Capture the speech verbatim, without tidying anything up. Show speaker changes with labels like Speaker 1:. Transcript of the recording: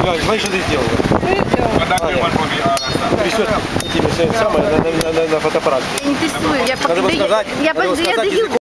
Speaker 1: Галя, смотри, что ты сделала. Трясет этими самое на, на, на, на фотоаппарат.
Speaker 2: Я не тестую, я,
Speaker 1: Надо было сказать,
Speaker 2: я,
Speaker 1: надо было
Speaker 2: я,
Speaker 1: сказать
Speaker 2: я даю